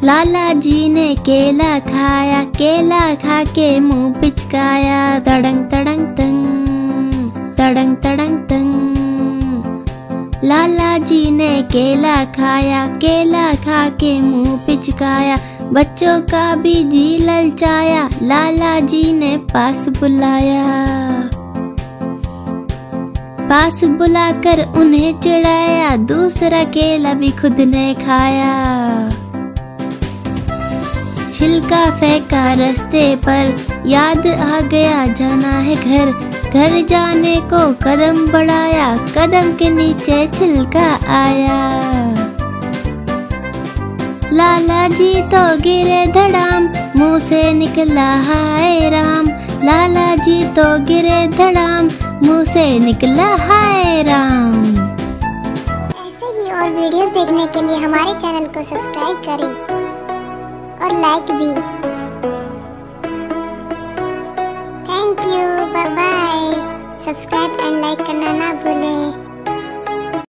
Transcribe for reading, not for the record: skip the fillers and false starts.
लाला जी ने केला खाया, केला खा के मुंह पिचकाया। तड़ंग तड़ंग तंग, तड़ंग तड़ंग तंग। लाला जी ने केला खाया, केला खा के मुंह पिचकाया। बच्चों का भी जी ललचाया, लाला जी ने पास बुलाया। पास बुलाकर उन्हें चिढ़ाया, दूसरा केला भी खुद ने खाया। छिलका फेंका रास्ते पर, याद आ गया जाना है घर। घर जाने को कदम बढ़ाया, कदम के नीचे छिलका आया। लाला जी तो गिरे धड़ाम, मुंह से निकला हाय राम। लाला जी तो गिरे धड़ाम, मुंह से निकला हाय राम। ऐसे ही और वीडियोस देखने के लिए हमारे चैनल को सब्सक्राइब करें और लाइक भी। Thank you, bye bye. Subscribe and like करना ना भूलें।